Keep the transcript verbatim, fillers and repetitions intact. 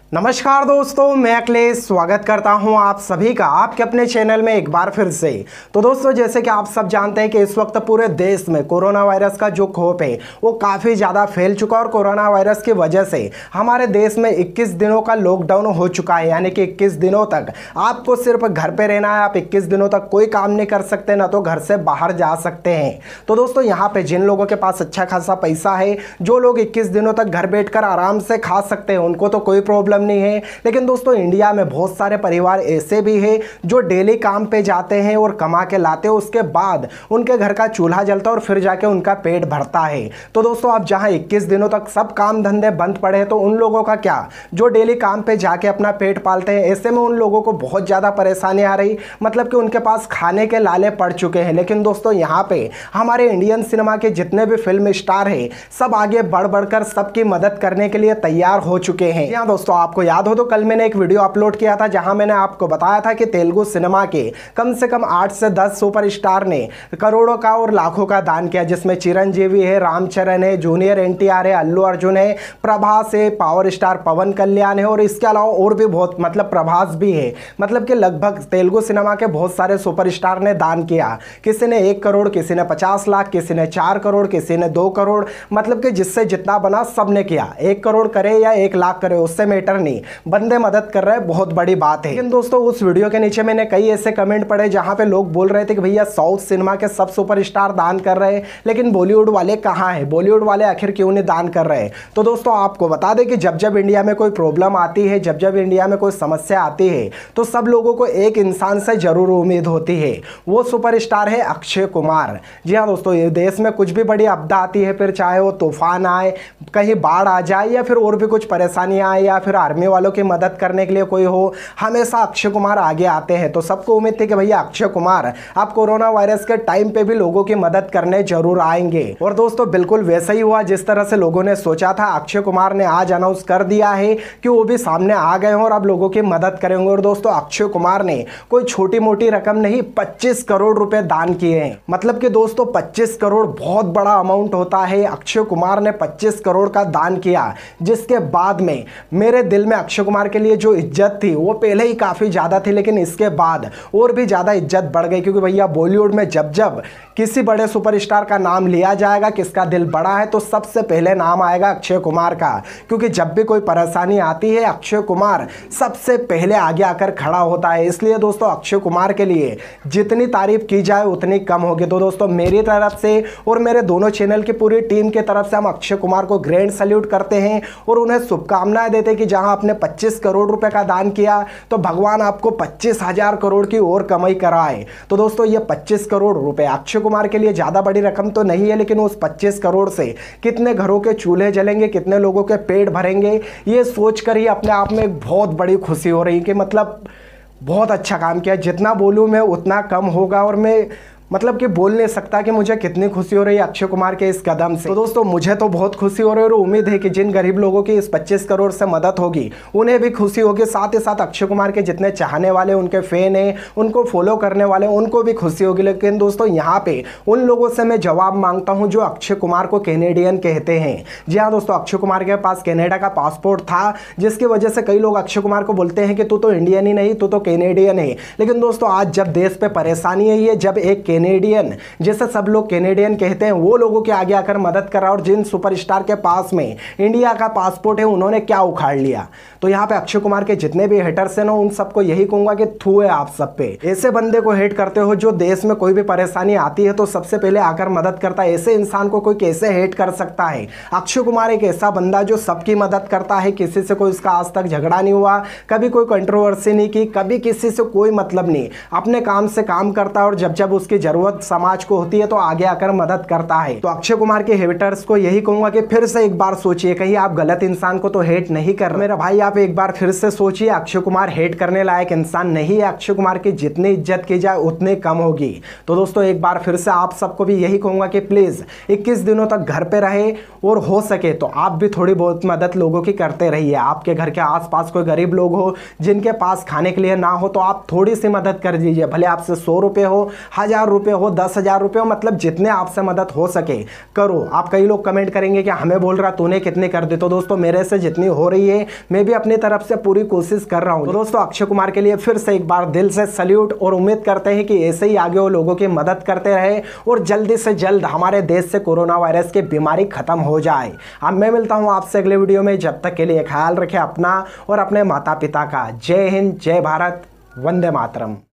नमस्कार दोस्तों, मैं अखिलेश स्वागत करता हूं आप सभी का आपके अपने चैनल में एक बार फिर से। तो दोस्तों, जैसे कि आप सब जानते हैं कि इस वक्त पूरे देश में कोरोना वायरस का जो खौफ है वो काफ़ी ज़्यादा फैल चुका है और कोरोना वायरस की वजह से हमारे देश में इक्कीस दिनों का लॉकडाउन हो चुका है। यानी कि इक्कीस दिनों तक आपको सिर्फ घर पर रहना है। आप इक्कीस दिनों तक कोई काम नहीं कर सकते, ना तो घर से बाहर जा सकते हैं। तो दोस्तों, यहाँ पर जिन लोगों के पास अच्छा खासा पैसा है, जो लोग इक्कीस दिनों तक घर बैठ कर आराम से खा सकते हैं, उनको तो कोई प्रॉब्लम नहीं है। लेकिन दोस्तों, इंडिया में बहुत सारे परिवार ऐसे भी हैं जो डेली काम पे जाते हैं और कमा के लाते हैं, उसके बाद उनके घर का चूल्हा जलता है और फिर जाके उनका पेट भरता है। तो दोस्तों, अब जहां इक्कीस दिनों तक सब काम धंधे बंद पड़े हैं, तो उन लोगों का क्या जो डेली काम पे जाके अपना पेट पालते हैं, ऐसे में उन लोगों को बहुत ज़्यादा परेशानी आ रही, मतलब कि उनके पास खाने के लाले पड़ चुके हैं। लेकिन दोस्तों, यहाँ पे हमारे इंडियन सिनेमा के जितने भी फिल्म स्टार हैं, सब आगे बढ़ बढ़कर सबकी मदद करने के लिए तैयार हो चुके हैं। यहाँ दोस्तों, आपको याद हो तो कल मैंने एक वीडियो अपलोड किया था जहां मैंने आपको बताया था कि तेलुगु सिनेमा के कम से कम आठ से दस सुपरस्टार ने करोड़ों का और लाखों का दान किया, जिसमें चिरंजीवी है, रामचरण है, जूनियर एनटीआर है, अल्लू अर्जुन है, प्रभास है, पावर स्टार पवन कल्याण है और इसके अलावा और भी बहुत, मतलब प्रभास भी है। मतलब कि लगभग तेलुगु सिनेमा के बहुत सारे सुपरस्टार ने दान किया। किसी ने एक करोड़, किसी ने पचास लाख, किसी ने चार करोड़, किसी ने दो करोड़, मतलब कि जिससे जितना बना सबने किया। एक करोड़ करे या एक लाख करे, उससे मैटर नहीं, बंदे मदद कर रहे हैं, बहुत बड़ी बात है। लेकिन दोस्तों, उस वीडियो के नीचे मैंने कई ऐसे कमेंट पढ़े जहां पे लोग बोल रहे थे कि भैया साउथ सिनेमा के सब सुपरस्टार दान कर रहे हैं, लेकिन बॉलीवुड वाले कहां हैं, बॉलीवुड वाले आखिर क्यों नहीं दान कर रहे हैं। तो दोस्तों, आपको बता दें कि जब जब इंडिया में कोई प्रॉब्लम आती है, जब जब इंडिया में कोई समस्या आती है, तो सब लोगों को एक इंसान से जरूर उम्मीद होती है। वो सुपरस्टार है अक्षय कुमार। जी हाँ दोस्तों, ये देश में कुछ भी बड़ी आपदा आती है, फिर चाहे वो तूफान आए, कहीं बाढ़ आ जाए या फिर और भी कुछ परेशानियां आए या फिर आर्मी वालों की मदद करने के लिए कोई हो, हमेशा अक्षय कुमार आगे आते हैं। तो सबको उम्मीद थी कि भैया अक्षय कुमार आप कोरोना वायरस के टाइम पे भी लोगों की मदद करने जरूर आएंगे। और दोस्तों, बिल्कुल वैसा ही हुआ जिस तरह से लोगों ने सोचा था। अक्षय कुमार ने आज अनाउंस कर दिया है कि वो भी सामने आ गए हैं और अब लोगों की मदद करेंगे। और दोस्तों, अक्षय कुमार ने कोई छोटी मोटी रकम नहीं, पच्चीस करोड़ रुपए दान किए हैं। मतलब कि दोस्तों, पच्चीस करोड़ बहुत बड़ा अमाउंट होता है। अक्षय कुमार ने पच्चीस करोड़ का दान किया, जिसके बाद में मेरे दिल में अक्षय कुमार के लिए जो इज्जत थी वो पहले ही काफ़ी ज़्यादा थी, लेकिन इसके बाद और भी ज़्यादा इज्जत बढ़ गई। क्योंकि भैया बॉलीवुड में जब जब किसी बड़े सुपरस्टार का नाम लिया जाएगा, किसका दिल बड़ा है, तो सबसे पहले नाम आएगा अक्षय कुमार का। क्योंकि जब भी कोई परेशानी आती है, अक्षय कुमार सबसे पहले आगे आकर खड़ा होता है। इसलिए दोस्तों, अक्षय कुमार के लिए जितनी तारीफ की जाए उतनी कम होगी। तो दोस्तों, मेरी तरफ से और मेरे दोनों चैनल की पूरी टीम की तरफ से हम अक्षय कुमार को ग्रैंड सैल्यूट करते हैं और उन्हें शुभकामनाएं देते हैं कि जहां आपने पच्चीस करोड़ रुपए का दान किया, तो भगवान आपको पच्चीस हजार करोड़ की और कमाई कराए। तो दोस्तों, ये पच्चीस करोड़ रुपए अक्षय कुमार के लिए ज्यादा बड़ी रकम तो नहीं है, लेकिन उस पच्चीस करोड़ से कितने घरों के चूल्हे जलेंगे, कितने लोगों के पेट भरेंगे, ये सोचकर ही अपने आप में एक बहुत बड़ी खुशी हो रही है कि मतलब बहुत अच्छा काम किया। जितना बोलूं मैं उतना कम होगा और मैं मतलब कि बोल नहीं सकता कि मुझे कितनी खुशी हो रही है अक्षय कुमार के इस कदम से। तो दोस्तों, मुझे तो बहुत खुशी हो रही है और उम्मीद है कि जिन गरीब लोगों की इस पच्चीस करोड़ से मदद होगी उन्हें भी खुशी होगी। साथ ही साथ अक्षय कुमार के जितने चाहने वाले, उनके फैन हैं, उनको फॉलो करने वाले, उनको भी खुशी होगी। लेकिन दोस्तों, यहाँ पे उन लोगों से मैं जवाब मांगता हूँ जो अक्षय कुमार को कैनेडियन कहते हैं। जी हाँ दोस्तों, अक्षय कुमार के पास कनाडा का पासपोर्ट था, जिसकी वजह से कई लोग अक्षय कुमार को बोलते हैं कि तू तो इंडियन ही नहीं, तू तो कैनेडियन है। लेकिन दोस्तों, आज जब देश पे परेशानी है, जब एक कैनेडियन, जैसे सब लोग कैनेडियन कहते हैं, वो लोगों के आगे आकर मदद करा, और जिन सुपरस्टार के पास में इंडिया का पासपोर्ट है उन्होंने क्या उखाड़ लिया। तो यहाँ पे अक्षय कुमार के जितने भी हेटर्स हैं ना, उन सबको यही कहूंगा कि थू है आप सब पे। ऐसे बंदे को हेट करते हो जो देश में कोई भी परेशानी आती है तो सबसे पहले आकर मदद करता है। ऐसे इंसान को कोई कैसे हेट कर सकता है। अक्षय कुमार एक ऐसा बंदा जो सबकी मदद करता है, किसी से कोई उसका आज तक झगड़ा नहीं हुआ, कभी कोई कंट्रोवर्सी नहीं की, कभी किसी से कोई मतलब नहीं, अपने काम से काम करता है और जब जब उसकी जरूरत समाज को होती है तो आगे आकर मदद करता है। तो अक्षय कुमार के हेटर्स को यही कहूंगा कि फिर से एक बार सोचिए, कहीं आप गलत इंसान को तो हेट नहीं कर रहे। मेरा भाई, आप एक बार फिर से सोचिए, अक्षय कुमार हेट करने लायक इंसान नहीं है। अक्षय कुमार की जितनी इज्जत की जाए उतनी कम होगी। तो दोस्तों, एक बार फिर से आप सबको भी यही कहूंगा कि प्लीज इक्कीस दिनों तक घर पे रहे और हो सके तो आप भी थोड़ी बहुत मदद लोगों की करते रहिए। आपके घर के आसपास कोई गरीब लोग हो जिनके पास खाने के लिए ना हो, तो आप थोड़ी सी मदद कर दीजिए। भले आपसे सौ रुपए हो, हजार रुपये हो, दस हजार रुपये हो, मतलब जितने आपसे मदद हो सके करो। आप कई लोग कमेंट करेंगे कि हमें बोल रहा तूने कितने कर दे, तो दोस्तों मेरे से जितनी हो रही है मैं भी अपनी तरफ से पूरी कोशिश कर रहा हूँ। तो दोस्तों अक्षय कुमार के लिए फिर से एक बार दिल से सल्यूट, और उम्मीद करते हैं कि ऐसे ही आगे वो लोगों की मदद करते रहे और जल्दी से जल्द हमारे देश से कोरोना वायरस की बीमारी खत्म हो जाए। अब मैं मिलता हूँ आपसे अगले वीडियो में, जब तक के लिए ख्याल रखें अपना और अपने माता पिता का। जय हिंद, जय भारत, वंदे मातरम।